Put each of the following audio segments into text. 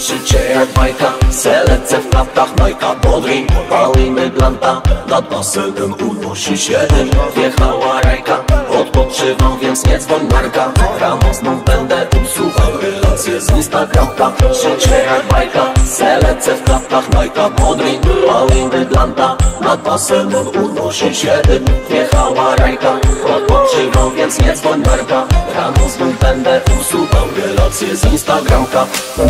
Życie jak bajka, selekcja w klapkach, Majka, Bodry, palimy blanta. Nad basenem unosi się dym, wjechała rajka. Odpoczywam, więc nie dzwoń Marka. Rano znów będę usłuchał relacje z Instagramka. Życie jak bajka, selekcja w klapkach, Majka, Bodry, palimy blanta. Nad basenem unosi się dym, wjechała rajka. Odpoczywam, więc nie dzwoń Marka. Rano znów będę usłuchał relacje z Instagramka.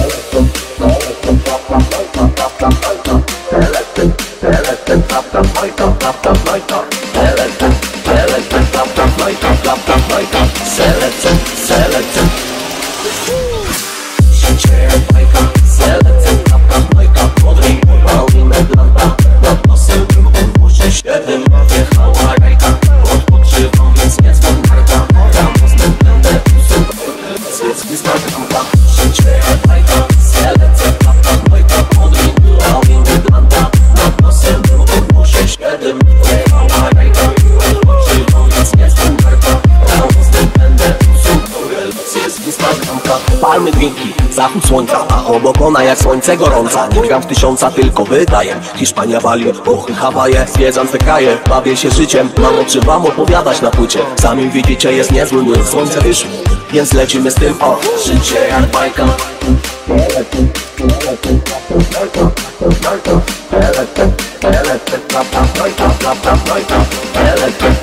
Palmy drinki, zachód słońca, a obok ona jak słońce gorąca. Nie gram w tysiąca, tylko wydaję. Hiszpania, Bali, Włochy, Hawaje. Zwiedzam te kraje, bawię się życiem. Mam o czym wam opowiadać na płycie. Sami widzicie, jest niezły młyn. Słońce wyszło, więc lecimy z tym, o. Życie jak bajka. Elektryk,